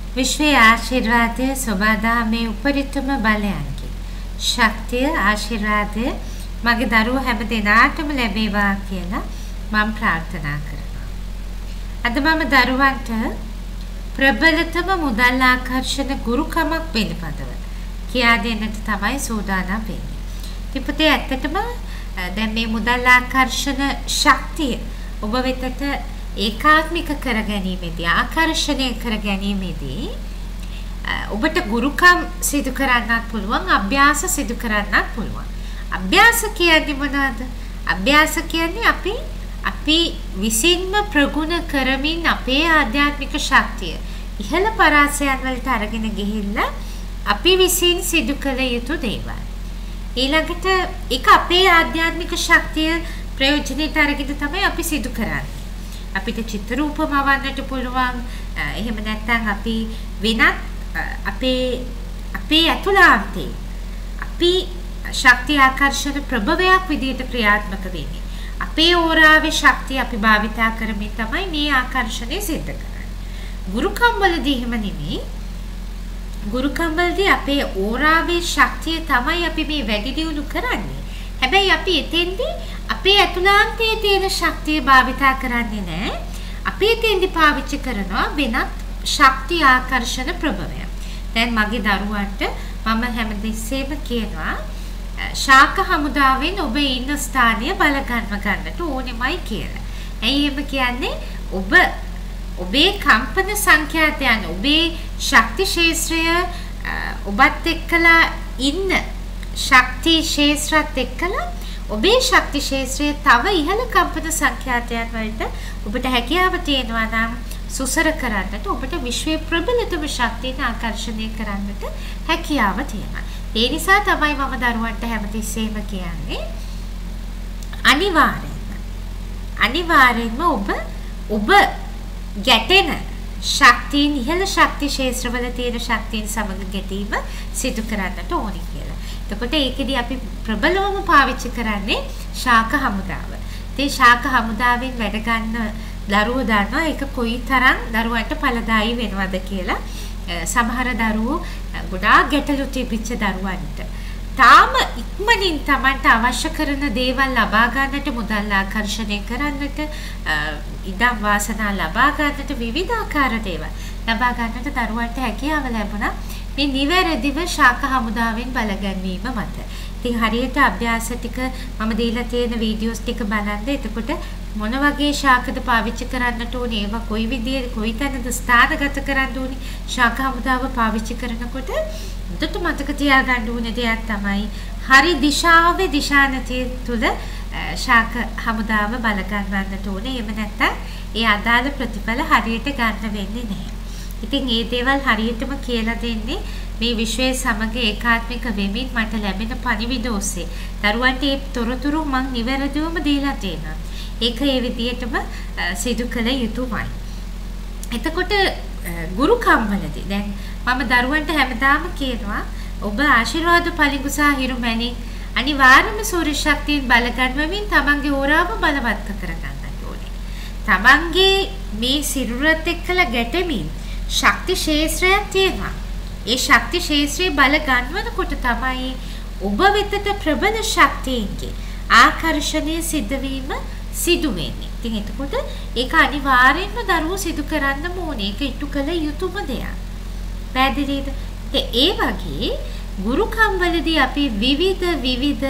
विश्वे आशीर्वाद स्वबाधा में उपरितम බලයන්ගේ ශක්තිය ආශිර්වාදය මගේ දරුවෝ හැම දිනාටම ලැබේවා කියලා මම ප්‍රාර්ථනා කරනවා. අද මම දරුවන්ට ප්‍රබලතම මුදල් ආකර්ෂණ ගුරුකමක් පිළිබඳව කියා දෙන්නට තමයි සූදානම් වෙන්නේ. ඉතින් පුතේ ඇත්තටම දැන් මේ මුදල් ආකර්ෂණ ශක්තිය ඔබ වෙතට ඒකාත්මික කර ගැනීමේදී ආකර්ෂණය කර ගැනීමේදී ඔබට ගුරුකම් සිදු කරන්නත් පුළුවන් අභ්‍යාස සිදු කරන්නත් පුළුවන්. අභ්‍යාස කියන්නේ මොනවද? අභ්‍යාස කියන්නේ අපි විසින්ම ප්‍රගුණ කරමින් අපේ ආධ්‍යාත්මික ශක්තිය ඉහළ පරාසයන් වලට අරගෙන ගිහිල්ලා අපි විසින් සිදු කළ යුතු දේවල්. ඊළඟට ඒක අපේ ආධ්‍යාත්මික ශක්තිය ප්‍රයෝජනෙට අරගෙන තමයි අපි සිදු කරන්නේ. අපිට චිත්‍ර රූප මවන්නට පුළුවන්. එහෙම නැත්නම් අපි වෙනත් අපේ ඇතුළාන්තේ අපි ශක්තිය ආකර්ෂණ ප්‍රභවයක් විදිහට ක්‍රියාත්මක වෙන්නේ. අපේ ඕරාවේ ශක්තිය අපි භාවිතා කරමින් තමයි මේ ආකර්ෂණය සිද්ධ කරන්නේ. ගුරුකම් වලදී එහෙම නෙමෙයි. ගුරුකම් වලදී අපේ ඕරාවේ ශක්තිය තමයි අපි මේ වැඩි දියුණු කරන්නේ. හැබැයි අපි එතෙන්දී අපේ ඇතුළාන්තයේ තියෙන ශක්තිය භාවිතා කරන්නේ නැහැ. අපි එතෙන්දී පාවිච්චි කරනවා වෙනත් ශක්තිය ආකර්ෂණ ප්‍රභවය. දැන් මගේ දරුවන්ට මම හැමදෙස්සෙම කියනවා ශාක හමුදාවෙන් ඔබ ඉන්න ස්ථානය ගන්නට ඕනෙමයි කියලා. ඇයි එහෙම කියන්නේ? ඔබේ කම්පන සංඛ්‍යාතයන් ඔබේ ශක්ති ශේත්‍රය ඔබත් එක්කලා ඉන්න ශක්ති ශේත්‍රات එක්කලා ඔබේ ශක්ති ශේත්‍රයේ තව ඉහළ කම්පන සංඛ්‍යාතයන් වලට ඔබට හැකියාව තියෙනවා නම් සුසර කරන්නට ඔබට විශ්වයේ ප්‍රබලතම ශක්තියන ආකර්ෂණය කරන්නට හැකියාව තියෙනවා. ඒ නිසා තමයි මම දරුවන්ට හැමතිස්සෙම කියන්නේ අනිවාර්යෙන්ම ඔබ ගැටෙන ශක්තියින් ඉහළ ශක්ති ශේත්‍රවල තියෙන ශක්තියින් සමග ගැටීම සිදු කරන්නට ඕනි කියලා. එතකොට ඒකෙදි අපි ප්‍රබලවම පාවිච්චි කරන්නේ ශාක හමුදාව. ඉතින් ශාක හමුදාවෙන් වැඩ ගන්න දරුවෝ දන්නවා ඒක කොයිතරම් දරුවන්ට ඵලදායී වෙනවද කියලා. සමහර දරුවෝ ගොඩාක් ගැටලු තිබිච්ච දරුවන්ට තාම ඉක්මනින් Tamanට අවශ්‍ය කරන දේවල් ලබා ගන්නට මුදල් ආකර්ෂණය කරන්නට ඉඩම් වාසනා ලබා ගන්නට විවිධාකාර දේවල් ලබා ගන්නට දරුවන්ට හැකියාව ලැබුණා මේ නිවැරදිව ශාක හමුදාවෙන් බලගැන්වීම මත. ඉතින් හරියට අභ්‍යාස ටික මම දීලා තියෙන වීඩියෝස් ටික බලන්න. එතකොට මොන වගේ ශාකද පාවිච්චි කරන්නට ඕනේ, ඒවා කොයි විදිහේ කොයි තැනද ස්ථානගත කරන්න ඕනේ, ශාක හමුදාව පාවිච්චි කරනකොට උදට මතක තියාගන්න ඕනේ දෙයක් තමයි හරි දිශාවේ දිශානතිය තුල ශාක හමුදාව බල ගන්නට ඕනේ. එහෙම නැත්නම් ඒ අදාළ ප්‍රතිඵල හරියට ගන්න වෙන්නේ නැහැ. ඉතින් මේ දේවල් හරියටම කියලා දෙන්නේ මේ විශ්වයේ සමග ඒකාත්මික වෙමින් මට ලැබෙන පණිවිඩ ඔස්සේ. දරුවන්ට මේ තොරතුරු මම නිවැරදිවම දීලා තියෙනවා. ඒක ඒ විදිහටම සිදු කළ යුතුමයි. එතකොට ගුරුකම් වලදී දැන් මම දරුවන්ට හැමදාම කියනවා ඔබ ආශිර්වාද පලිඟු සහ හිරුමැණික් අනිවාර්යයෙන්ම සූර්ය ශක්තියෙන් බල ගන්නවමින් තමන්ගේ ඕරාව බලවත් කර ගන්නට ඕනේ. තමන්ගේ මේ සිරුරත් එක්කලා ගැටෙමින් ශක්ති ශේත්‍රයක් තියෙනවා. ඒ ශක්ති ශේත්‍රයේ බල ගන්නවනකොට තමයි ඔබ වෙතට ප්‍රබල ශක්තියන්ගේ ආකර්ෂණය සිද්ධ වීම සිදු වෙන්නේ. ඉතින් එතකොට ඒක අනිවාර්යෙන්ම දරුවෝ සිදු කරන්නම ඕනේ. ඒක ඉටු කළ යුතුම දෙයක්. පැහැදිලිද? ඒ වගේ ගුරුකම් වලදී අපි විවිධ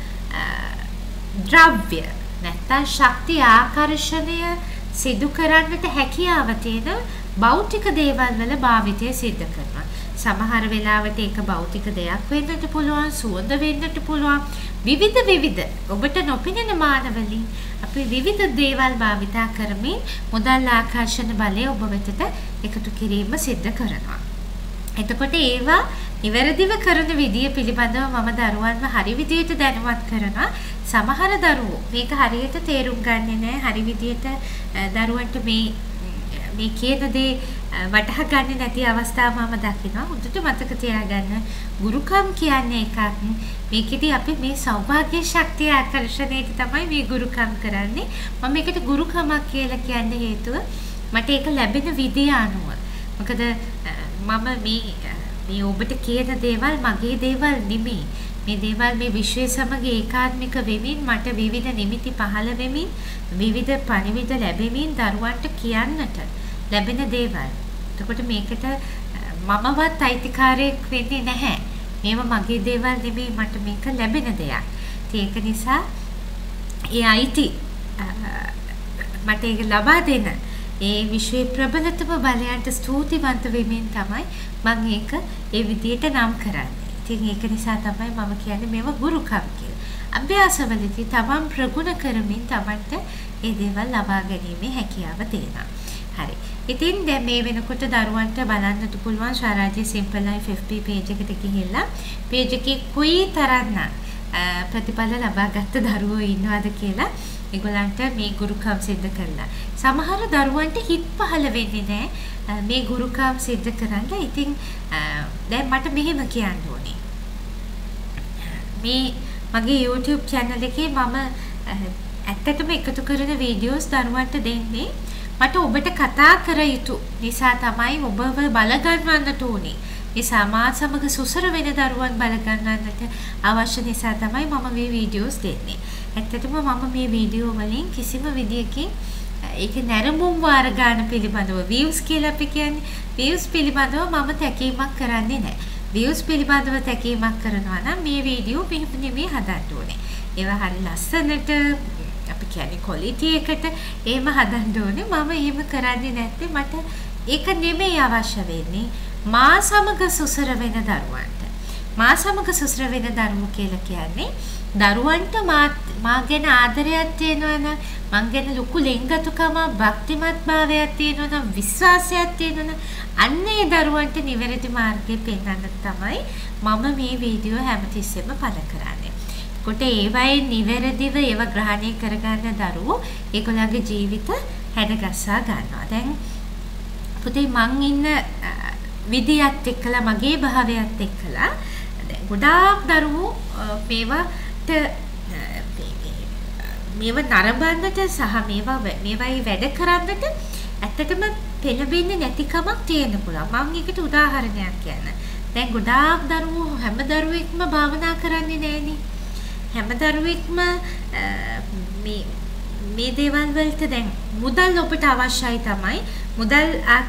ද්‍රව්‍ය නැත්නම් ශක්ති ආකර්ෂණය සිදු කරන්නට හැකියාව තියෙන භෞතික දේවල් වල භාවිතය සිද්ධ කරනවා. සමහර වෙලාවට ඒක භෞතික දෙයක් වෙන්නට පුළුවන්, සුවඳ වෙන්නට පුළුවන්. විවිධ ඔබට නොපෙනෙන මානවලින් අපි විවිධ දේවල් භාවිතා කරමින් මුදල් ආකර්ෂණ බලය ඔබ වෙතට එකතු කිරීම සිද්ධ කරනවා. එතකොට ඒවා නිවැරදිව කරන විදිය පිළිබඳව මම දරුවන්ව හරි විදියට දැනුවත් කරනවා. සමහර දරුවෝ මේක හරියට තේරුම් ගන්නේ නැහැ. හරි විදියට දරුවන්ට මේ කියන දේ වටහා ගන්න නැති අවස්ථා මම දකිනවා. හොඳට මතක තියාගන්න ගුරුකම් කියන්නේ එකක්. මේකෙදි අපි මේ සෞභාග්‍ය ශක්තිය ආකර්ෂණයට තමයි මේ ගුරුකම් කරන්නේ. මම මේකට ගුරුකමක් කියලා කියන්න හේතුව මට ඒක ලැබෙන විදිය අනුව. මොකද මම මේ ඔබට කියන දේවල් මගේ දේවල් නෙමෙයි. මේ දේවල් මේ විශ්වය සමග ඒකාත්මික වෙමින් මට විවිධ නිමිති පහළ වෙමින් විවිධ පණිවිඩ ලැබෙමින් දරුවන්ට කියන්නට ලැබෙන දේවල්. එතකොට මේකට මමවත් අයිතිකාරයෙක් වෙන්නේ නැහැ. මේවා මගේ දේවල් නෙමෙයි මට මේක ලැබෙන දෙයක්. ඒක නිසා ඒ අයිති මට ඒක ලබා දෙන ඒ විශ්වයේ ප්‍රබලතම බලයන්ට ස්තුතිවන්ත වෙමින් තමයි මම ඒක ඒ විදියට නම් කරන්නේ. ඉතින් ඒක නිසා තමයි මම කියන්නේ මේව ගුරුකම් කියලා. අභ්‍යාසවලදී තමන් ප්‍රගුණ කරමින් තමන්ට ඒ දේවල් ලබා ගැනීමේ හැකියාව තියෙනවා. හරි. ඉතින් දැන් මේ වෙනකොට දරුවන්ට බලන්නත් පුළුවන් Sharaji simple life FB page එකට ගිහිල්ලා page එකේ කොයි තරම්නම් ප්‍රතිඵල ලබාගත් දරුවෝ ඉන්නවද කියලා ඒගොල්ලන්ට මේ ගුරුකම් සිද්ධ කරලා. සමහර දරුවන්ට හිත පහළ වෙන්නේ නැහැ මේ ගුරුකම් සිද්ධ කරන්න. ඉතින් දැන් මට මෙහෙම කියන්න ඕනේ. මේ මගේ YouTube channel එකේ මම ඇත්තටම එකතු කරන වීඩියෝස් දරුවන්ට දෙන්නේ මට ඔබට කතා කර යුතු නිසා තමයි ඔබව බලගන්නවන්නට ඕනේ. මේ සමාජ සමග සුසර වෙන දරුවන් බලගන්නන්නට අවශ්‍ය නිසා තමයි මම මේ වීඩියෝස් දෙන්නේ. ඇත්තටම මම මේ වීඩියෝ වලින් කිසිම විදියකින් ඒක නැරඹුම් වාර ගන්න පිළිබඳව views කියලා අපි කියන්නේ views පිළිබඳව මම තැකීමක් කරන්නේ නැහැ. views පිළිබඳව තැකීමක් කරනවා නම් මේ වීඩියෝ පිළිප නෙමෙයි හදන්න ඕනේ. ඒවා හරි ලස්සනට අපි කියන්නේ quality එකට එහෙම හදන්න ඕනේ. මම එහෙම කරන්නේ නැත්තේ මට ඒක නෙමෙයි අවශ්‍ය වෙන්නේ. මා සමග සුසර වෙන දරුවන්ට. මා සමග සුසර වෙන දරුවෝ කියලා කියන්නේ දරුවන්ට මා ගැන ආදරයක් තියෙනවා නම් මං ගැන ලොකු ලෙන්ගතුකම භක්තිමත් භාවයක් තියෙනවා නම් විශ්වාසයක් තියෙනවා නම් අන්නේ දරුවන්ට නිවැරදි මාර්ගය පෙන්වන්න තමයි මම මේ වීඩියෝ හැමතිස්සෙම පළ කරන්නේ. කොට ඒවයි නිවැරදිව ඒව ග්‍රහණය කරගන්න දරුවෝ ඒගොල්ලන්ගේ ජීවිත හැඩගස්සා ගන්නවා. දැන් පුතේ මං ඉන්න විදියත් එක්කලා මගේ භාවයත් එක්කලා ගොඩාක් දරුවෝ මේව නරඹන්නට සහ මේවයි වැඩ කරන්නට ඇත්තටම පෙළඹෙන්නේ නැතිකමක් තියෙන්න පුළුවන්. මම ඒකට උදාහරණයක් කියන්න. දැන් ගොඩාක් දරුවෝ හැම දරුවෙක්ම භාවනා කරන්නේ නැහෙනේ. හැම දරුවෙක්ම මේ දේවල් වලට දැන් මුදල් ඔබට අවශ්‍යයි තමයි. මුදල්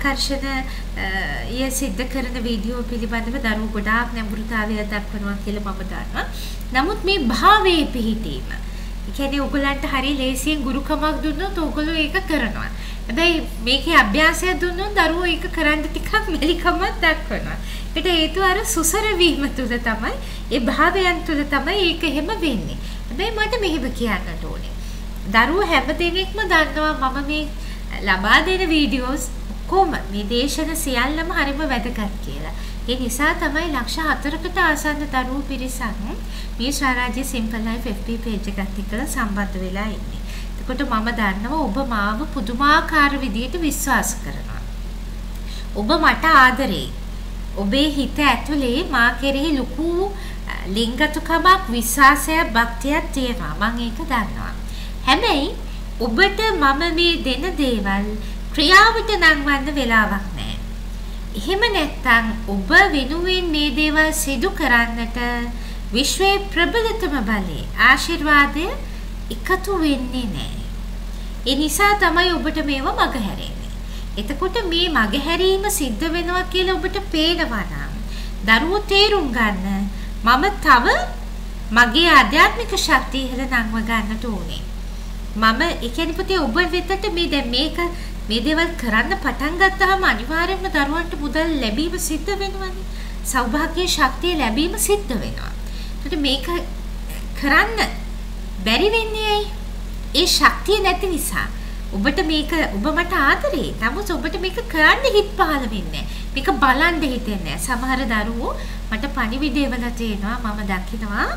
ආකර්ෂණ සිද්ධ කරන වීඩියෝ පිළිබඳව දරුවෝ ගොඩාක් නැඹුරුතාවය දක්වනවා කියලා මම දන්නවා. නමුත් මේ භාවයේ පිහිටීම. ඒ කියන්නේ ඔයගලන්ට හරි ලේසියෙන් ගුරුකමක් දුන්නොත් ඔයගොල්ලෝ ඒක කරනවා. හැබැයි මේකේ අභ්‍යාසය දුන්නොත් දරුවෝ ඒක කරන්න ටිකක් මෙලිකමක් දක්වනවා. ඒකට හේතුව අර සුසර වීම තුල තමයි, ඒ භාවයන් තුල තමයි ඒක එහෙම වෙන්නේ. හැබැයි මට මෙහෙම කියන්නට ඕනේ. දරුවෝ හැම දෙනෙක්ම දන්නවා මම මේ ලබා දෙන වීඩියෝස් කොහොම මේ දේශන සියල්ලම හරිම වැදගත් කියලා. ඒ නිසා තමයි ලක්ෂ 4කට ආසන්න දරුවෝ පිරිසක් මේ Sharaji simple life FB page එකත් එක්ක සම්බන්ධ වෙලා ඉන්නේ. එතකොට මම දන්නවා ඔබ මාව පුදුමාකාර විදියට විශ්වාස කරනවා. ඔබ මට ආදරේ. ඔබේ හිත ඇතුලේ මා කෙරෙහි ලොකු ලිංගතුකමක්, විශ්වාසයක්, භක්තියක් තියෙනවා. මම ඒක දන්නවා. හැබැයි ඔබට මම මේ දෙන දේවල් ක්‍රියාවට නංවන්න වෙලාවක් නැහැ. එහෙම නැත්නම් ඔබ වෙනුවෙන් මේ දේවල් සිදු කරන්නට විශ්වයේ ප්‍රබලතම බලයේ ආශිර්වාදය එකතු වෙන්නේ නැහැ. ඒ නිසා තමයි ඔබට මේව මගහැරෙන්නේ. එතකොට මේ මගහැරීම සිද්ධ වෙනවා කියලා ඔබට පේනවා නම් දරුවෝ තේරුම් ගන්න මම තව මගේ ආධ්‍යාත්මික ශක්තිය ඉහළ නංව ගන්නට ඕනේ. මම ඒ කියන්නේ පුතේ ඔබ වෙතට මේ දැන් මේ දේවල් කරන්න පටන් ගත්තාම අනිවාර්යයෙන්ම දරුවන්ට මුදල් ලැබීම සිද්ධ වෙනවානේ. සෞභාග්‍ය ශක්තිය ලැබීම සිද්ධ වෙනවා. ඒකට මේක කරන්න බැරි වෙන්නේ ඇයි? ඒ ශක්තිය නැති නිසා. ඔබට ඔබ මට ආදරේ. නමුත් ඔබට මේක කරන්න හිත පහළ වෙන්නේ නැහැ. මේක බලන්න හිතෙන්නේ නැහැ. සමහර දරුවෝ මට පණිවිඩයවල තියෙනවා මම දකිනවා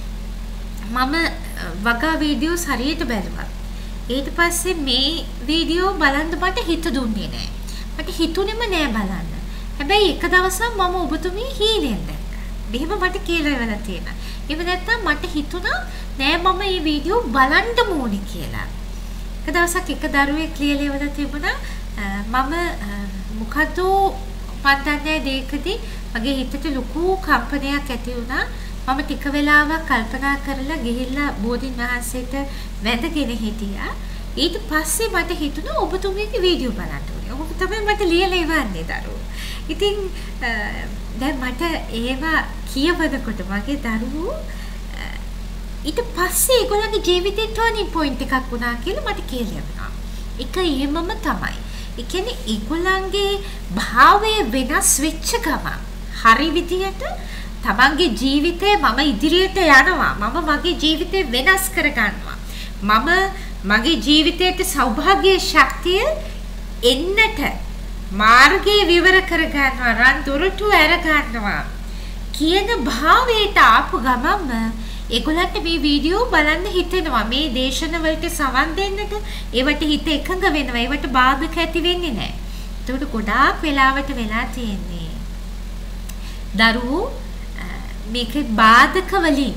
මම වගා වීඩියෝස් හරියට බැලුවා. ඊට පස්සේ මේ වීඩියෝ බලන්න මට හිත දුන්නේ නැහැ. මට හිතුනේම නෑ බලන්න. හැබැයි එක දවසක් මම ඔබතුමී හීනෙන් දැක්කා. මෙහෙම මට කියලා වෙලා තියෙනවා. ඒක නැත්තම් මට හිතුණා නෑ මම මේ වීඩියෝ බලන්න ඕනේ කියලා. එක දවසක් එක දරුවෙක් ලියලා තිබුණා මම මොකද මන් දන්නේ දෙයකදී මගේ හිතට ලොකු කම්පනයක් ඇති වුණා. මම ටික වෙලාවක් කල්පනා කරලා ගිහිල්ලා බෝධින් වහන්සේට වැඳගෙන හිටියා. ඊට පස්සේ මට හිතුණා ඔබතුමීගේ වීඩියෝ බලන්න ඕනේ. ඔබ තමයි මට ලියලා ඉවන්නේ දරුවෝ. ඉතින් දැන් මට ඒවා කියවනකොට මගේ දරුවෝ ඊට පස්සේ ඒගොල්ලන්ගේ ජීවිතේ ටර්නින් පොයින්ට් එකක් වුණා කියලා මට කියලනවා. ඒක එහෙමම තමයි. ඒ කියන්නේ ඒගොල්ලන්ගේ භාවය වෙනස් වෙච්ච ගමන් හරි විදියට තමන්ගේ ජීවිතේ මම ඉදිරියට යනවා. මම මගේ ජීවිතේ වෙනස් කර ගන්නවා. මම මගේ ජීවිතයට සෞභාග්‍ය ශක්තිය එන්නට මාර්ගය විවර කර ගන්නවා. රන් දොරටු ඇර ගන්නවා කියන භාවයට ආපු ගමන්ම ඒගොල්ලන්ට මේ වීඩියෝ බලන්න හිතෙනවා. මේ දේශන වලට සවන් දෙන්නට ඒවට හිත එකඟ වෙනවා. ඒවට බාධක ඇති වෙන්නේ නැහැ. ඒකට ගොඩාක් වෙලාවට වෙලා තියෙන්නේ දරුවෝ මේකේ බාධක වලින්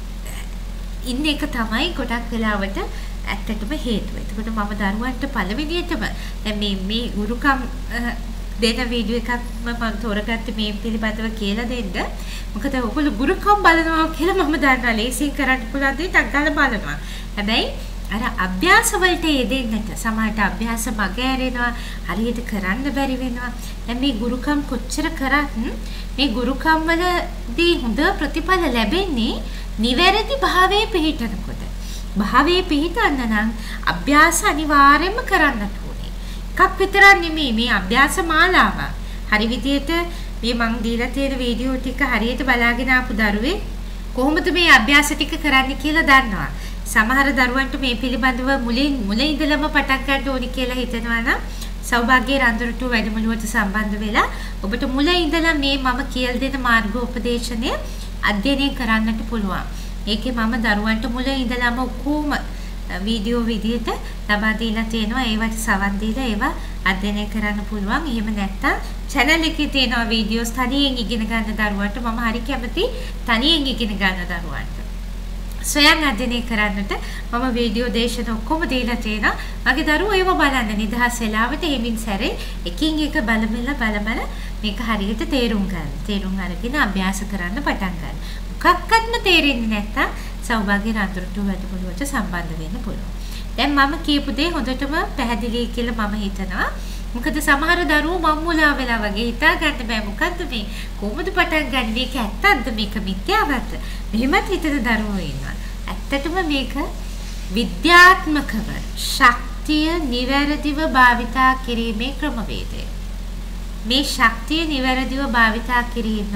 ඉන්න එක තමයි ගොඩක් වෙලාවට ඇත්තටම හේතුව. එතකොට මම දරුවන්ට පළවෙනියටම දැන් මේ ගුරුකම් දෙන වීඩියෝ එකක් මම තෝරගත්තේ මේ පිළිබඳව කියලා දෙන්න. මොකද ඔයගොල්ලෝ ගුරුකම් බලනවා කියලා මම දන්නවා. ලේසියෙන් කරන්න පුළුවන් දේ ටක් ගාලා බලනවා. හැබැයි අර අභ්‍යාස වලට යෙදෙන්නට සමහරට අභ්‍යාස මග ඇරෙනවා. හරියට කරන්න බැරි වෙනවා. දැන් මේ ගුරුකම් කොච්චර කරත් මේ ගුරුකම් වලදී හොඳ ප්‍රතිඵල ලැබෙන්නේ නිවැරදි භාවයේ පිහිටනකොට. භාවයේ පිහිටන්න නම් අභ්‍යාස අනිවාර්යයෙන්ම කරන්නට ඕනේ. එකක් විතරක් නෙමෙයි මේ අභ්‍යාස මාලාව. හරි විදියට මේ මං දීලා තියෙන වීඩියෝ ටික හරියට බලාගෙන ආපු දරුවේ කොහොමද මේ අභ්‍යාස ටික කරන්න කියලා දන්නවා. සමහර දරුවන්ට මේ පිළිබඳව මුලින් ඉඳලම පටන් ගන්න ඕනි කියලා හිතනවා නම් සෞභාග්‍ය රන්දරටු වැඩමුළුවට සම්බන්ධ වෙලා ඔබට මුල ඉඳලා මේ මම කියලා දෙන මාර්ගෝපදේශනය අධ්‍යයනය කරන්නට පුළුවන්. ඒකේ මම දරුවන්ට මුල ඉඳලාම ඔක්කොම වීඩියෝ විදියට ලබා දීලා තියෙනවා. ඒවට සවන් දීලා ඒවා අධ්‍යයනය කරන්න පුළුවන්. එහෙම නැත්නම් channel එකේ තියෙන වීඩියෝස් තනියෙන් ඉගෙන ගන්න දරුවන්ට මම හරි කැමති තනියෙන් ඉගෙන ගන්න දරුවන්ට. සොයන් අධ්‍යයනය කරන්නට මම වීඩියෝ දේශන ඔක්කොම දීලා තියෙනවා. මගේ දරුවෝ ඒව බලන්න නිදහස් වෙලාවට එමින් සැරේ එකින් එක බලබල මේක හරියට තේරුම් ගන්න. තේරුම් අරගෙන අභ්‍යාස කරන්න පටන් ගන්න. මොකක්වත්ම තේරෙන්නේ නැත්තම් සෞභාග්‍ය රන්දරටු වැඩමුළුවට සම්බන්ධ වෙන්න පුළුවන්. දැන් මම කියපු දේ හොඳටම පැහැදිලි කියලා මම හිතනවා. මොකද සමහර දරුවෝ මම්මුලා වෙලා වගේ හිතා ගන්න බෑ මොකද්ද මේ කොහොමද පටන් ගන්න මේක ඇත්තක්ද මේක මිත්‍යාවක්ද මෙහෙමත් හිතන දරුවෝ ඉන්නවා. ඇත්තටම මේක විද්‍යාත්මකව ශක්තිය නිවැරදිව භාවිතා කිරීමේ ක්‍රමවේදය. මේ ශක්තිය නිවැරදිව භාවිතා කිරීම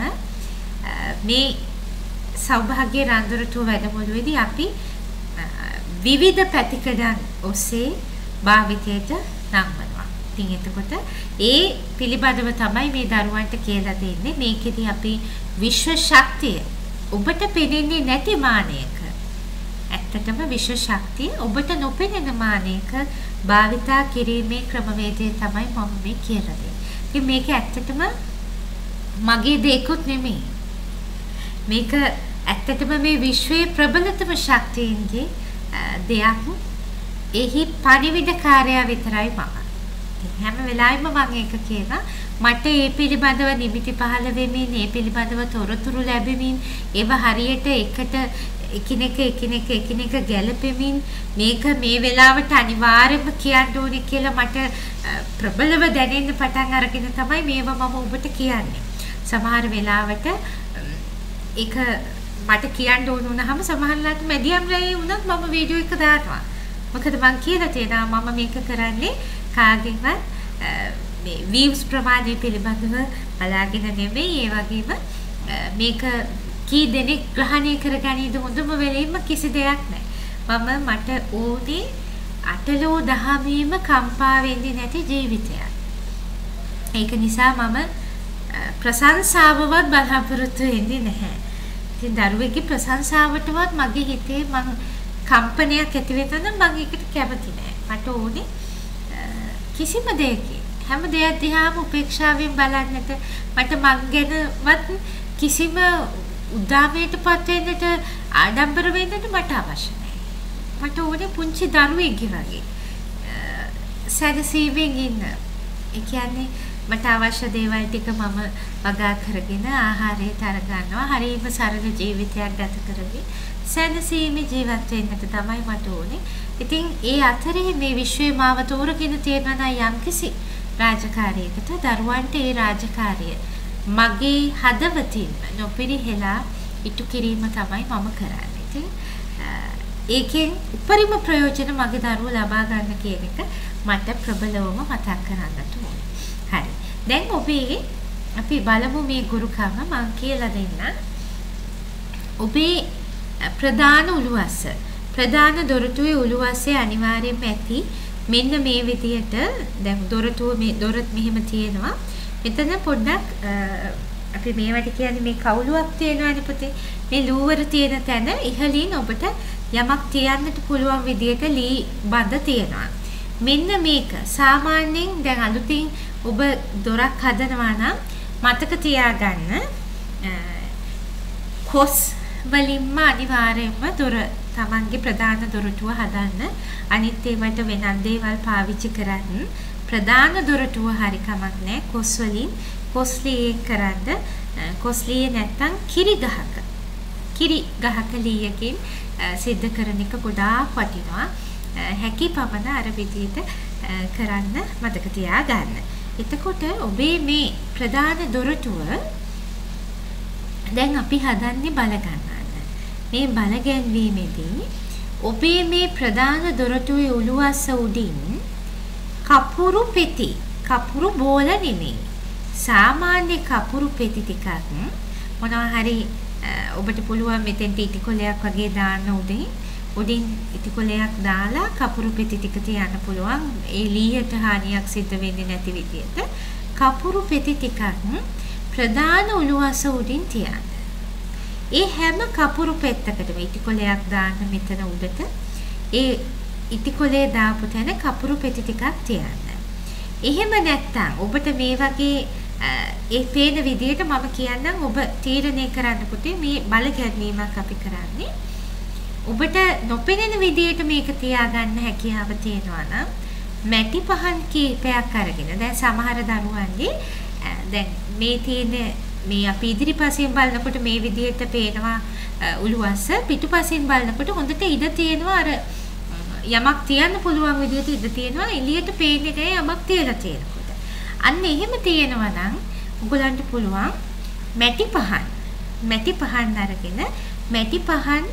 මේ සෞභාග්‍ය රන්දරටු වැඩමුළුවේදී අපි විවිධ පැතිකඩන් ඔස්සේ භාවිතයට නංවනවා. ඉතින් එතකොට ඒ පිළිබඳව තමයි මේ දරුවන්ට කියලා දෙන්නේ. මේකෙදී අපි විශ්ව ශක්තිය ඔබට පෙනෙන්නේ නැති මානයක ඇත්තටම විශ්ව ශක්තිය ඔබට නොපෙනෙන මානයක භාවිතා කිරීමේ ක්‍රමවේදය තමයි මම මේ කියලා දෙන්නේ. ඉතින් මේක ඇත්තටම මගේ දෙයක්වත් නෙමෙයි. මේක ඇත්තටම මේ විශ්වයේ ප්‍රබලතම ශක්තියින්ගේ දෙයක්. එහි පණිවිඩකාරයා විතරයි මම. හැම වෙලාවෙම මම ඒක කියනවා. මට ඒ පිළිබඳව නිමිති පහළ වෙමින් ඒ පිළිබඳව තොරතුරු ලැබෙමින් ඒව හරියට එකිනෙක ගැලපෙමින් මේක මේ වෙලාවට අනිවාර්යයෙන්ම කියන්න ඕනේ කියලා මට ප්‍රබලව දැනෙන්න පටන් අරගෙන තමයි මේවා මම ඔබට කියන්නේ. සමහර වෙලාවට ඒක මට කියන්න ඕන වුණාම සමහරවිට මැදියම් රැයේ වුණත් මම වීඩියෝ එක දානවා. මොකද මං කියලා තියෙනවා මම මේක කරන්නේ කාගෙන්වත් මේ views ප්‍රමාණය පිළිබඳව බලාගෙන නෙමෙයි. ඒ වගේම මේක කී දෙනෙක් ග්‍රහණය කරගනීද හොඳම වෙලෙම කිසි දෙයක් නැහැ. මට ඕනේ අටලෝ දහමේම කම්පා වෙන්නේ නැති ජීවිතයක්. ඒක නිසා මම ප්‍රශංසාවවත් බලාපොරොත්තු වෙන්නේ නැහැ. ඉතින් දරුවෙක්ගේ ප්‍රශංසාවටවත් මගේ හිතේ මම කම්පනයක් ඇති වෙනනම් මම ඒකට කැමති නැහැ. මට ඕනේ කිසිම දෙයකින් හැම දෙයක් දිහාම උපේක්ෂාවෙන් බලන්නට මට මං ගැනවත් කිසිම උද්දාමයටපත් වෙන්නට ආඩම්බර වෙන්නට මට අවශ්‍ය නැහැ. මට ඕනේ පුංචි දරුවෙක්ගේ වගේ සැදසීමෙන් ඉන්න. ඒ කියන්නේ මට අවශ්‍ය දේවල් ටික මම වගා කරගෙන ආහාරයට අරගන්නවා. හරියම සරල ජීවිතයක් ගත කරමින් සැනසීමේ ජීවත් වෙන්නට තමයි මට ඕනේ. ඉතින් ඒ අතරේ මේ විශ්වයේ මාව තෝරගෙන තියෙනවා නම් යම්කිසි රාජකාරියකට දරුවන්ට ඒ රාජකාරිය මගේ හදවතින් නොපිරිහෙලා ඉටු කිරීම තමයි මම කරන්නේ. ඉතින් ඒකෙන් උපරිම ප්‍රයෝජන මගේ දරුවෝ ලබා ගන්න කියන එක මට ප්‍රබලවම මතක් කරගන්නට ඕනේ. හරි. දැන් ඔබේ අපි බලමු මේ ගුරුකම මම කියලා දෙන්න. ඔබේ ප්‍රධාන උළුවස්ස ප්‍රධාන දොරටුවේ උළුවස්සේ අනිවාර්යයෙන්ම ඇති මෙන්න මේ විදියට දැන් දොරටුව මේ දොරත් මෙහෙම තියෙනවා. මෙතන පොඩ්ඩක් අපි මේවට කියන්නේ මේ කවුලුවක් තියෙනවානේ පුතේ. මේ ලූවර තියෙන තැන ඉහළින් ඔබට යමක් තියන්නට පුළුවන් විදියට ලී බඳ තියෙනවා. මෙන්න මේක සාමාන්‍යයෙන් දැන් අලුතින් ඔබ දොරක් හදනවා නම් මතක තියාගන්න කොස් වලින්ම අනිවාර්යයෙන්ම දොර තමන්ගේ ප්‍රධාන දොරටුව හදන්න. අනිත් ඒවට වෙනත් දේවල් පාවිච්චි කරන්න. ප්‍රධාන දොරටුව හරි කමක් නැහැ. කොස් වලින් කොස්ලියෙන් කරන්න. කොස්ලිය නැත්තම් කිරි ගහක ලීයකින් සිද්ධ කරන එක ගොඩාක් වටිනවා. හැකි පමණ අර විදිහට කරන්න මතක තියාගන්න. එතකොට ඔබේ මේ ප්‍රධාන දොරටුව දැන් අපි හදන්නේ බල ගන්නන්න. මේ බල ගැන්වීමේදී ඔබේ මේ ප්‍රධාන දොරටුවේ උළුවස්ස උඩින් කපුරු පෙති කපුරු බෝල නෙමෙයි. සාමාන්‍ය කපුරු පෙති ටිකක් මොනවා හරි ඔබට පුළුවන් මෙතෙන්ට ඉටිකොලයක් වගේ දාන්න උඩින් ඉටිකොලයක් දාලා කපුරු පෙති ටික තියන්න පුළුවන්. ඒ ලීයට හානියක් සිද්ධ වෙන්නේ නැති විදියට කපුරු පෙති ටිකක් ප්‍රධාන උළුවස්ස උඩින් තියන්න. ඒ හැම කපුරු පෙත්තකටම ඉටිකොලයක් දාන්න මෙතන උඩට. ඒ ඉටිකොලේ දාපු තැන කපුරු පෙති ටිකක් තියන්න. එහෙම නැත්නම් ඔබට මේ වගේ ඒ පේන විදිහට මම කියන්නම් ඔබ තීරණය කරන්න පුතේ මේ බල ගැන්වීමක් අපි කරන්නේ. ඔබට නොපෙනෙන විදිහට මේක තියාගන්න හැකියාව තියෙනවා නම් මැටි පහන් කීපයක් අරගෙන දැන් සමහර දරුවන්ගේ දැන් මේ තියෙන මේ අපි ඉදිරිපසින් බලනකොට මේ විදිහට පේනවා උළුවස්ස පිටුපසින් බලනකොට හොඳට ඉඩ තියෙනවා අර යමක් තියන්න පුළුවන් විදිහට ඉඳ තියෙනවා එළියට පේන්නේ නැහැ යමක් තියලා තියෙනකොට. අන්න එහෙම තියෙනවා නම් ඔයගලන්ට පුළුවන් මැටි පහන් අරගෙන මැටි පහන්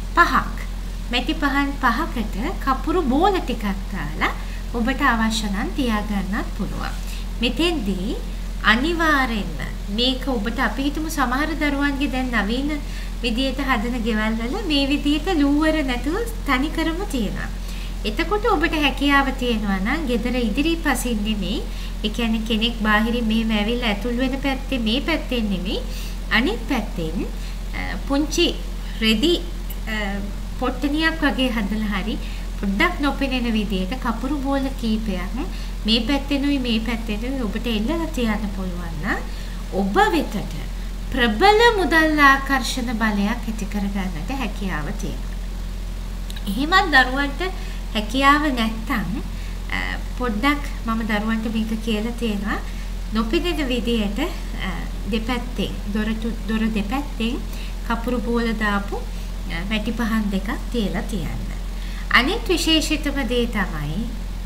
පහකට කපුරු බෝල ටිකක් දාලා ඔබට අවශ්‍ය නම් තියාගන්නත් පුළුවන්. මෙතෙන්දී අනිවාර්යෙන්ම මේක ඔබට අපි හිතමු සමහර දරුවන්ගේ දැන් නවීන විදියට හදන ගෙවල් වල මේ විදියට ලූවර නැතුව තනි කරම තියෙනවා. එතකොට ඔබට හැකියාව තියෙනවා නම් ගෙදර ඉදිරිපසින් නෙමෙයි, ඒ කියන්නේ කෙනෙක් බාහිරින් මෙහෙම ඇවිල්ලා ඇතුල් වෙන පැත්තේ මේ පැත්තෙන් නෙමෙයි, අනිත් පැත්තෙන් පුංචි රෙදි පොට්ටනියක් වගේ හදලා හරි පොඩ්ඩක් නොපෙනෙන විදියට කපුරු බෝල කීපයක් මේ පැත්තෙනුයි මේ පැත්තෙනුයි ඔබට එල්ලලා තියන්න පුළුවන් නම් ඔබ වෙතට ප්‍රබල මුදල් ආකර්ෂණ බලයක් ඇති කරගන්නට හැකියාව තියෙනවා. එහෙමත් දරුවන්ට හැකියාව නැත්තම් පොඩ්ඩක් මම දරුවන්ට මේක කියලා තියෙනවා නොපෙනෙන විදියට දෙපැත්තෙන් දොර දෙපැත්තෙන් කපුරු බෝල දාපු මැටි පහන් දෙකක් තියලා තියන්න. අනෙක් විශේෂිතම දේ තමයි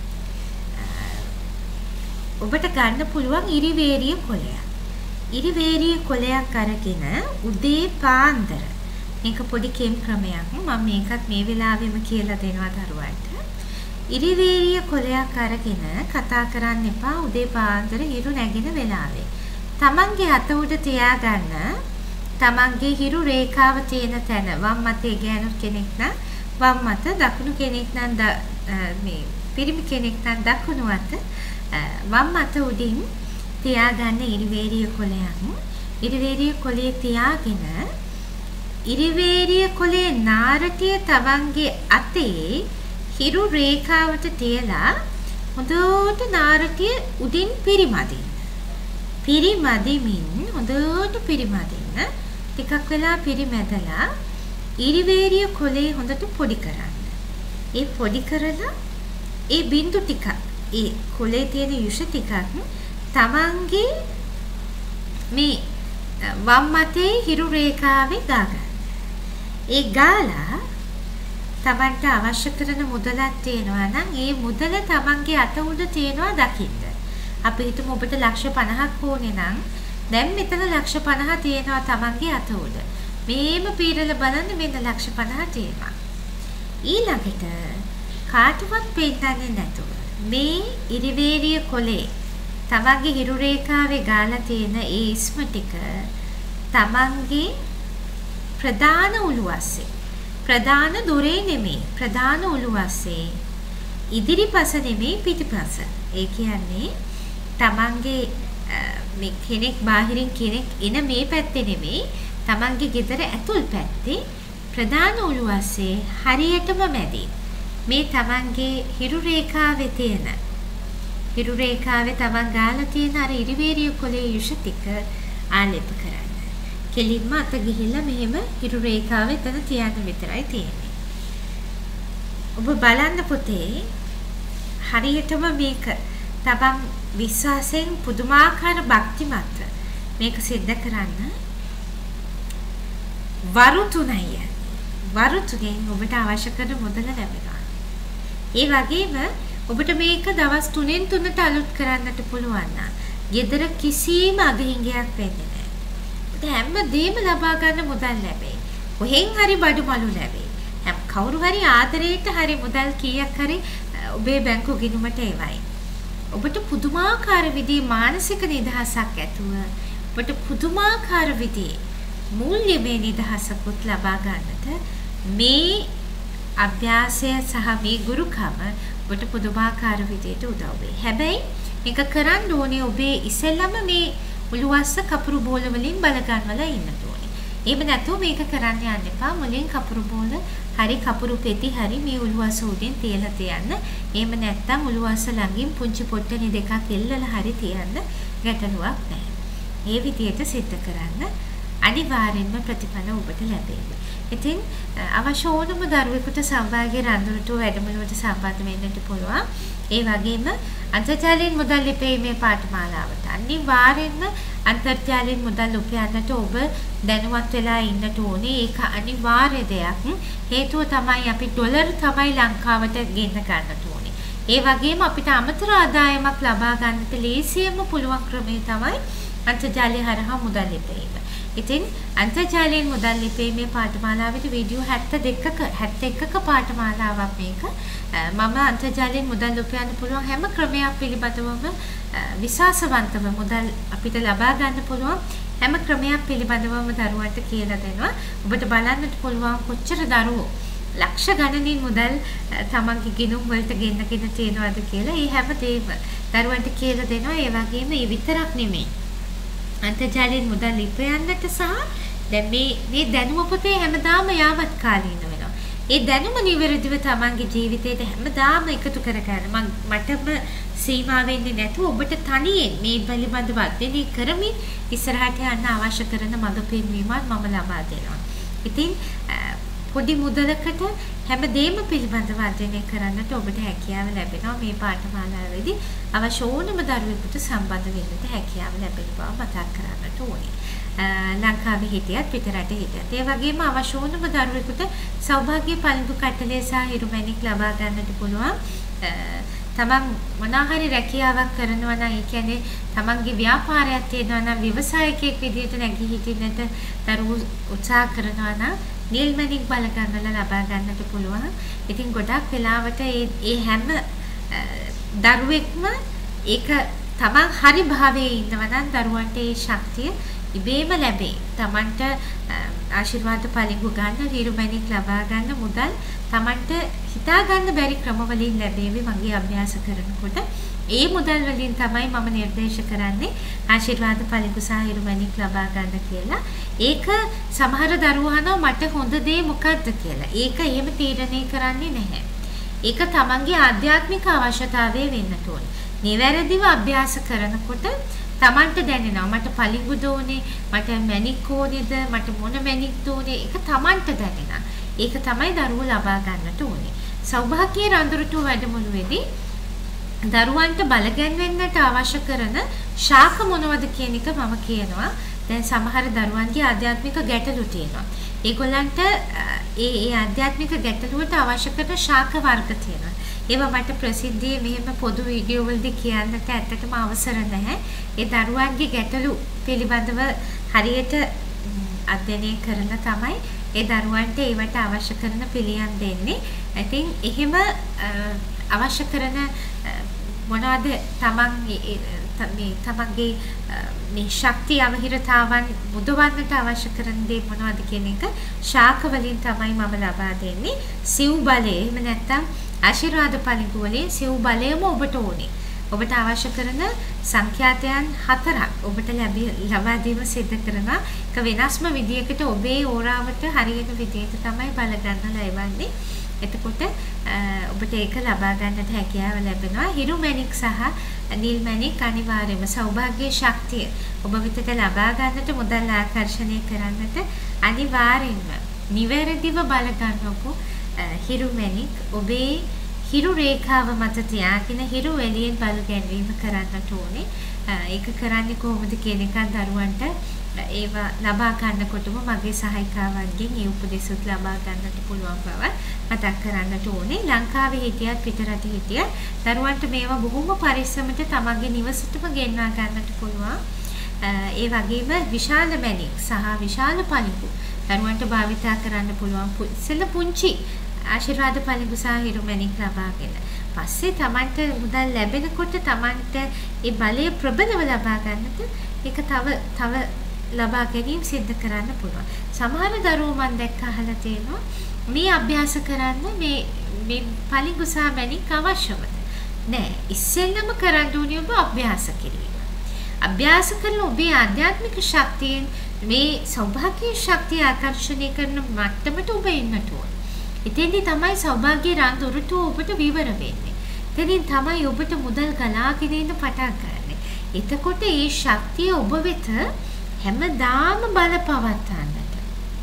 ඔබට ගන්න පුළුවන් ඉරිවේරිය කොලයක්. ඉරිවේරිය කොලයක් අරගෙන උදේ පාන්දර මේක පොඩි කෙම් ක්‍රමයක් මම මේකත් මේ වෙලාවෙම කියලා දෙනවා දරුවන්ට. ඉරිවේරිය කොලයක් අරගෙන කතා කරන්න එපා උදේ පාන්දර හිරු නැගින වෙලාවේ. තමන්ගේ අත උඩ තියාගන්න තමන්ගේ හිරු රේඛාව තියෙන තැන වම් අතේ ගෑනු කෙනෙක් නම් වම් අත දකුණු කෙනෙක් නම් මේ පිරිමි කෙනෙක් නම් දකුණු අත වම් අත උඩින් තියාගන්න ඉරිවේරිය කොලයක්. ඉරිවේරිය කොලේ තියාගෙන ඉරිවේරිය කොලේ නාරටිය තමන්ගේ අතේ හිරු රේඛාවට තියලා හොඳට නාරටිය උඩින් පිරිමදින්න. පිරිමදිමින් හොඳට පිරිමදින්න. ටිකක් වෙලා පිරිමැදලා ඉරිවේරිය කොලේ හොඳට පොඩි කරන්න. ඒ පොඩි කරලා ඒ බින්දු ටික ඒ කොලේ තියෙන යුෂ ටිකක් තමන්ගේ මේ වම් අතේ හිරු රේඛාවේ ගාගන්න. ඒ ගාලා තමන්ට අවශ්‍ය කරන මුදලක් තියෙනවා නම් ඒ මුදල තමන්ගේ අත උඩ තියෙනවා දකින්න. අපි හිතමු ඔබට ලක්ෂ 50ක් ඕනේ නම් දැන් මෙතන ලක්ෂ 50 තියෙනවා තමන්ගේ අත උඩ. මේම පීරල බලන්න මෙන්න ලක්ෂ 50 තියෙනවා. ඊළඟට කාටවත් පෙන්නන්නේ නැතුව මේ ඉරිවේරිය කොලේ තමන්ගේ හිරු රේඛාවේ ගාලා තියෙන ඒ ඉස්ම ටික තමන්ගේ ප්‍රධාන උළුවස්සේ ප්‍රධාන දොරේ නෙමෙයි ප්‍රධාන උළුවස්සේ ඉදිරිපස නෙමෙයි පිටිපස. ඒ කියන්නේ තමන්ගේ මේ කෙනෙක් බාහිරින් කෙනෙක් එන මේ පැත්තේ නෙමෙයි තමන්ගේ ගෙදර ඇතුල් පැත්තේ ප්‍රධාන උළුවස්සේ හරියටම මැදින් මේ තමන්ගේ හිරු රේඛාවේ තියෙන හිරු රේඛාවේ තමන් ගාලා තියෙන අර ඉරිවේරිය කොලේ යුෂ ටික ආලේප කරන්න. කෙලින්ම අත ගිහිල්ලා මෙහෙම හිරු රේඛාවේ එතන තියන්න විතරයි තියෙන්නේ. ඔබ බලන්න පුතේ හරියටම මේක තමන් විශ්වාසයෙන් පුදුමාකාර භක්තිමත් මේක සිද්ධ කරන්න වරු 3යි. වරු 3ෙන් ඔබට අවශ්‍ය කරන මුදල ලැබෙනවා. ඒ වගේම ඔබට මේක දවස් 3න් 3ට අලුත් කරන්නට පුළුවන් නම් ගෙදර කිසිම අගහිඟයක් වෙන්නේ නැහැ. ඔබට හැමදේම ලබා ගන්න මුදල් ලැබෙයි. කොහෙන් හරි බඩු මලු ලැබෙයි. කවුරු හරි ආදරයට හරි මුදල් කීයක් හරි ඔබේ බැංකු ගිණුමට එවයි. ඔබට පුදුමාකාර විදිහේ මානසික නිදහසක් ඇතුව ඔබට පුදුමාකාර විදිහේ මූල්‍යමය නිදහසකුත් ලබා ගන්නට මේ අභ්‍යාසය සහ මේ ගුරුකම ඔබට පුදුමාකාර විදිහට උදව් වෙයි. හැබැයි මේක කරන්න ඕනේ ඔබේ ඉස්සෙල්ලම මේ උළුවස්ස කපුරු බෝල වලින් බල ගන්නවලා ඉන්න ඕනේ. එහෙම නැතුව මේක කරන්න යන්න එපා. මුලින් කපුරු බෝල හරි කපුරු පෙති හරි මේ උළුවස්ස උඩින් තියලා තියන්න. එහෙම නැත්නම් උළුවස්ස ළඟින් පුංචි පොට්ටනි දෙකක් එල්ලලා හරි තියන්න ගැටලුවක් නැහැ. මේ විදිහට සිද්ධ කරන්න අනිවාර්යෙන්ම ප්‍රතිඵල ඔබට ලැබෙයි. ඉතින් අවශ්‍ය ඕනම දරුවෙකුට සම්භාග්‍ය රන්දුරට වැඩමුළුවට සම්බන්ධ වෙන්නට පුළුවන්. ඒ වගේම අන්තර්ජාලයෙන් මුදල් ලිපීමේ පාඨමාලාවට අනිවාර්යෙන්ම අන්තර්ජාලයෙන් මුදල් උපයන්නට ඔබ දැනුවත් වෙලා ඉන්නට ඕනේ. ඒක අනිවාර්ය දෙයක්. හේතුව තමයි අපි ඩොලර් තමයි ලංකාවට ගෙන්න ගන්නට ඕනේ. ඒ වගේම අපිට අමතර ආදායමක් ලබා ගන්නට ලේසියෙන්ම පුළුවන් ක්‍රමය තමයි අන්තර්ජාලය හරහා මුදල් ලිපීම. ඉතින් අන්තර්ජාලයෙන් මුදල් ලිපීමේ පාඨමාලාවේ වීඩියෝ 71ක පාඨමාලාවක් මේක. මම අන්තර්ජාලයෙන් මුදල් උපයන්න පුළුවන් හැම ක්‍රමයක් පිළිබඳවම විශ්වාසවන්තව මුදල් අපිට ලබා ගන්න පුළුවන් හැම ක්‍රමයක් පිළිබඳවම දරුවන්ට කියලා දෙනවා. ඔබට බලන්නත් පුළුවන් කොච්චර දරුවෝ ලක්ෂ ගණනින් මුදල් තමන්ගේ ගිණුම් වලට ගෙන්නගෙන තියෙනවද කියලා. ඒ හැමදේම දරුවන්ට කියලා දෙනවා. ඒ වගේම ඒ විතරක් නෙමෙයි. අන්තර්ජාලයෙන් මුදල් ලිපයන්නට සහ දැන් මේ දැනුම පොතේ හැමදාම යාවත් කාලීන වෙනවා. ඒ දැනුම නිවැරදිව තමන්ගේ ජීවිතයට හැමදාම එකතු කරගන්න මටම සීමා වෙන්නේ නැතුව ඔබට තනියෙන් මේ පිළිබඳව අධ්‍යයනය කරමින් ඉස්සරහට යන්න අවශ්‍ය කරන මඟ පෙන්වීමක් මම ලබා දෙනවා. ඉතින් පොඩි මුදලකට හැමදේම පිළිබඳව අධ්‍යයනය කරන්නට ඔබට හැකියාව ලැබෙනවා. මේ පාඨමාලාවේදී අවශ්‍ය ඕනම දරුවෙකුට සම්බන්ධ වෙන්නට හැකියාව ලැබෙන බව මතක් කරගන්නට ඕනේ. ලංකාවේ හිටියත් පිටරට හිටියත් ඒ වගේම අවශ්‍ය ඕනම දරුවෙකුට සෞභාග්‍ය පළඳු කට්ටලය සහ හිරුමැණික් ලබා ගන්නට පුළුවන්. තමන් මොනහරි රැකියාවක් කරනවා නම් ඒ කියන්නේ තමන්ගේ ව්‍යාපාරයක් තියෙනවා නම් ව්‍යවසායකයෙක් විදිහට නැගී සිටින්නට දරුවෝ උත්සාහ කරනවා නම් නිල්මැණික් බල ගන්නලා ලබා ගන්නට පුළුවන්. ඉතින් ගොඩක් වෙලාවට ඒ හැම දරුවෙක්ම ඒක තමන් හරි භාවයේ ඉන්නවා නම් දරුවන්ට ඒ ශක්තිය ඉබේම ලැබේ. තමන්ට ආශිර්වාද පළිඟු ගන්න, හිරුමැණික් ලබා ගන්න මුදල් තමන්ට හිතා ගන්න බැරි ක්‍රම වලින් ලැබෙවි මගේ අභ්‍යාස කරනකොට. ඒ මුදල් වලින් තමයි මම නිර්දේශ කරන්නේ ආශිර්වාද පළිඟු සහ හිරුමැණික් ලබා ගන්න කියලා. ඒක සමහර දරුවෝ අහනවා මට හොඳ දේ මොකක්ද කියලා. ඒක එහෙම තීරණය කරන්නේ නැහැ. ඒක තමන්ගේ ආධ්‍යාත්මික අවශ්‍යතාවය වෙන්න ඕනේ. නිවැරදිව අභ්‍යාස කරනකොට තමන්ට දැනෙනවා මට පළිඟු දෝනේ, මට මැණික් ඕනේද, මට මොන මැණික්ද ඕනේ, ඒක තමන්ට දැනෙනවා. ඒක තමයි දරුවෝ ලබා ගන්නට ඕනේ. සෞභාග්‍ය රඳුරුටු වැඩමුළුවේදී දරුවන්ට බලගැන්වෙන්නට අවශ්‍ය කරන ශාක මොනවද කියන එක මම කියනවා. දැන් සමහර දරුවන්ගේ ආධ්‍යාත්මික ගැටලු තියෙනවා. ඒගොල්ලන්ට ඒ ආධ්‍යාත්මික ගැටලුවට අවශ්‍ය කරන ශාක වර්ග තියෙනවා. ඒවා මට ප්‍රසිද්ධියේ මෙහෙම පොදු වීඩියෝ වලදී කියන්නට ඇත්තටම අවසර නැහැ. ඒ දරුවන්ගේ ගැටලු පිළිබඳව හරියට අධ්‍යයනය කරලා තමයි ඒ දරුවන්ට ඒවට අවශ්‍ය කරන පිළියම් දෙන්නේ. ඉතින් එහෙම අවශ්‍ය කරන මොනවද තමන්ගේ මේ ශක්තිය අවහිරතාවන් මුදවන්නට අවශ්‍ය කරන දේ මොනවද කියන එක ශාක වලින් තමයි මම ලබා දෙන්නේ. සිව් බලය එහෙම නැත්නම් ආශිර්වාද පලිඟු වලින් සිව් බලයම ඔබට ඕනේ. ඔබට අවශ්‍ය කරන සංඛ්‍යාතයන් 4ක් ඔබට ලබා දීම සිදු කරනවා. ඒක වෙනස්ම විදියකට ඔබේ ඕරාවට හරියන විදියට තමයි බල ගන්න ලැබන්නේ. එතකොට ඔබට ඒක ලබා ගන්නට හැකියාව ලැබෙනවා. හිරු මැණික් සහ නිල් මැණික් අනිවාර්යයෙන්ම සෞභාග්‍ය ශක්තිය ඔබ වෙතට ලබා ගන්නට මුදල් ආකර්ෂණය කරන්නට අනිවාර්යෙන්ම නිවැරදිව බල ගන්නකො හිරු මැණික් ඔබේ හිරු රේඛාව මත තියාගෙන හිරු එළියෙන් බල ගැනීම කරන්නට ඕනේ. ඒක කරන්නේ කොහොමද කියන එක දරුවන්ට ඒවා ලබා ගන්නකොටම මගේ සහායිකාවන්ගෙන් ඒ උපදෙසුත් ලබා ගන්නට පුළුවන් බව මතක් කරන්නට ඕනේ. ලංකාවේ හිටියත් පිටරට හිටියත් දරුවන්ට මේවා බොහොම පරිස්සමට තමන්ගේ නිවසටම ගෙන්වා ගන්නට පුළුවන්. ඒ වගේම විශාල මැණික් සහ විශාල පලිඟු දරුවන්ට භාවිතා කරන්න පුළුවන්. ඉස්සෙල්ලා පුංචි ආශිර්වාද පලිඟු සහ හිරු මැණික් ලබාගෙන පස්සේ තමන්ට මුදල් ලැබෙනකොට තමන්ට ඒ බලය ප්‍රබලව ලබා ගන්නට ඒක තව ලබා ගැනීම සිද්ධ කරන්න පුළුවන්. සමහර දරුවෝ මම දැක්ක අහලා තියෙනවා මේ අභ්‍යාස කරන්න මේ පලිඟු සහ මැණික් අවශ්‍යමද? නෑ. ඉස්සෙල්ලම කරන්න ඕනේ ඔබ අභ්‍යාස කිරීම. අභ්‍යාස කරලා ඔබේ ආධ්‍යාත්මික ශක්තියෙන් මේ සෞභාග්‍ය ශක්තිය ආකර්ෂණය කරන මට්ටමට ඔබ එන්නට ඕනේ. එතෙන්දී තමයි සෞභාග්‍ය රන්දොරටුව ඔබට විවර වෙන්නේ. එතනින් තමයි ඔබට මුදල් ගලාගෙන එන්න පටන් ගන්න. එතකොට ඒ ශක්තිය ඔබ වෙත හැමදාම බලපවත්වන්නට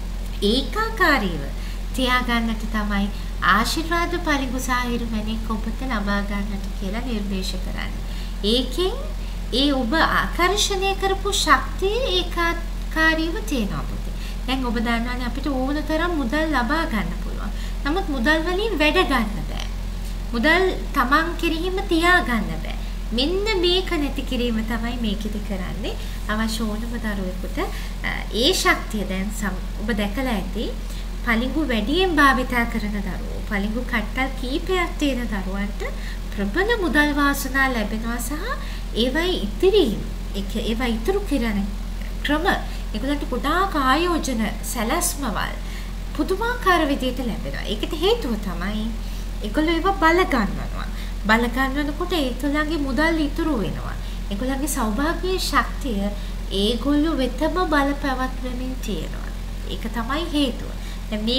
ඒකාකාරීව තියාගන්නට තමයි ආශිර්වාද පලිඟු සහ හිරු මැණික් ඔබට ලබා ගන්නට කියලා නිර්දේශ කරන්නේ. ඒකෙන් ඒ ඔබ ආකර්ෂණය කරපු ශක්තිය ඒකාකාරීව තියෙනවා පුතේ. දැන් ඔබ දන්නවනේ අපිට ඕන තරම් මුදල් ලබා ගන්න පුළුවන්. නමුත් මුදල් වලින් වැඩ ගන්න බෑ. මුදල් තමන් කෙරෙහිම තියා ගන්න බෑ. මෙන්න මේක නැති කිරීම තමයි මේකෙදි කරන්නේ. අවශ්‍ය ඕනම දරුවෙකුට ඒ ශක්තිය දැන් ඔබ දැකලා ඇති පලිඟු වැඩියෙන් භාවිතා කරන දරුවෝ පලිඟු කට්ටල් කීපයක් තියෙන දරුවන්ට ප්‍රබල මුදල් වාසනා ලැබෙනවා සහ ඒවා ඉතුරු කරන ක්‍රම ඒගොල්ලන්ට ගොඩාක් ආයෝජන සැලැස්මවල් පුදුමාකාර විදිහට ලැබෙනවා. ඒකට හේතුව තමයි ඒගොල්ලෝ ඒවා බල ගන්නකොට ඒ තුළගේ මුදල් ඉතුරු වෙනවා. ඒගොල්ලන්ගේ සෞභාග්‍ය ශක්තිය ඒගොල්ලෝ වෙතම බල පැවැත්වෙමින් තියෙනවා. ඒක තමයි හේතුව. දැන්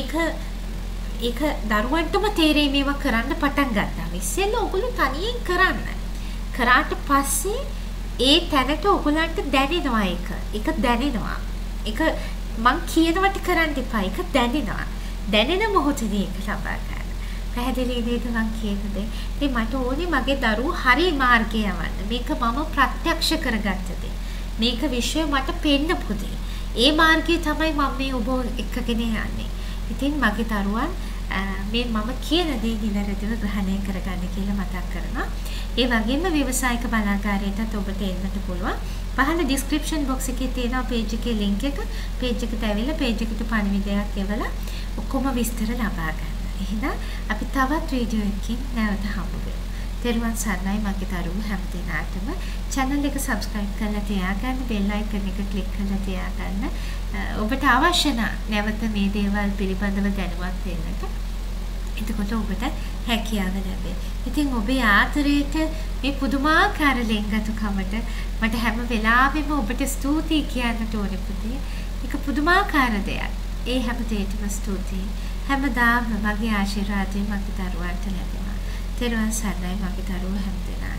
ඒක දරුවන්ටම තේරෙයි මේවා කරන්න පටන් ගත්තාම. ඉස්සෙල්ලා ඔයගොල්ලෝ තනියෙන් කරන්න. කරාට පස්සේ ඒ තැනට ඔයගොල්ලන්ට දැනෙනවා ඒක. ඒක දැනෙනවා. ඒක මං කියනවට කරන්න එපා. ඒක දැනෙනවා. දැනෙන මොහොතේදී ඒක ලබා ගන්න. පැහැදිලි නේද මං කියන දේ? ඉතින් මට ඕනේ මගේ දරුවෝ හරි මාර්ගය යවන්න. මේක මම ප්‍රත්‍යක්ෂ කරගත්ත දේ. මේක විශ්වය මට පෙන්නපු දේ. ඒ මාර්ගය තමයි මම මේ ඔබ එක්කගෙන යන්නේ. ඉතින් මගේ දරුවන් මේ මම කියන දේ නිවැරදිව ග්‍රහණය කරගන්න කියලා මතක් කරනවා. ඒ වගේම ව්‍යවසායික බලාගාරයටත් ඔබට එන්නට පුළුවන්. පහළ description box එකේ තියෙනවා page එකේ link එක. page එකට ඇවිල්ලා page එකට පණිවිඩයක් එවලා ඔක්කොම විස්තර ලබා ගන්න. එහෙනම් අපි තවත් වීඩියෝ එකකින් නැවත හමු වෙමු. තෙරුවන් සරණයි මගේ දරුවෝ හැමදෙනාටම. channel එක subscribe කරලා තියාගන්න, bell icon එක click කරලා තියාගන්න. ඔබට අවශ්‍ය නැවත මේ දේවල් පිළිබඳව දැනුවත් වෙන්නට. එතකොට ඔබට හැකියාව ලැබේ. ඉතින් ඔබේ ආදරයට මේ පුදුමාකාර ලෙන්ගතුකමට මට හැම වෙලාවෙම ඔබට ස්තුතියි කියන්නට ඕනේ පුතේ. ඒක පුදුමාකාර දෙයක්. ඒ හැම දෙයකටම ස්තුතියි. හැමදාම මගේ ආශිර්වාදය මගේ දරුවන්ට ලැබෙනවා. තෙරුවන් සරණයි මගේ දරුවෝ හැමදෙනාට.